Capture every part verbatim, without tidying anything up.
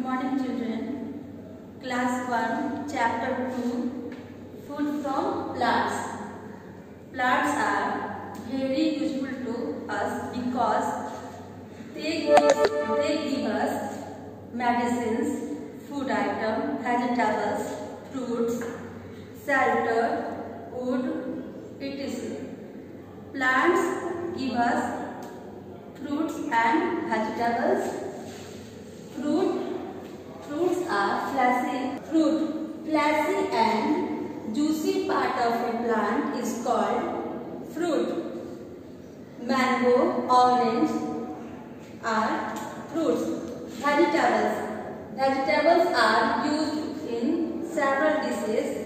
morning, children. Class one, Chapter two, Food from Plants. Plants are very useful to us because they give, they give us medicines, food items, vegetables, fruits, shelter, wood, et cetera. Plants give us fruits and vegetables. Fruit, fruits are fleshy. Fruit, fleshy and juicy part of a plant is called fruit. Mango, orange are fruits. Vegetables, vegetables are used in several dishes.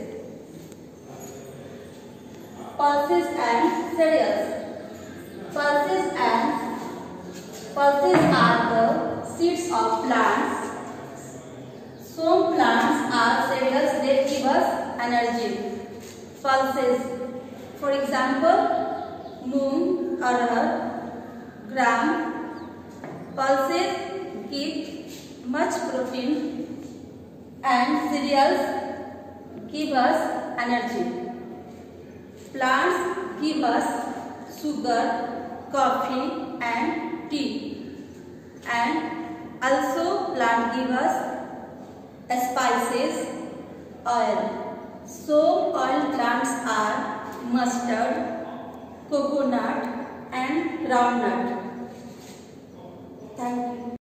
Pulses and cereals. Pulses and pulses are the seeds of plants. Some plants are cereals that give us energy. Pulses, for example, moong, arhar, gram. Pulses give much protein and cereals give us energy. Plants give us sugar, coffee and tea, and also plant give us spices, oil. So oil plants are mustard, coconut and groundnut. Thank you.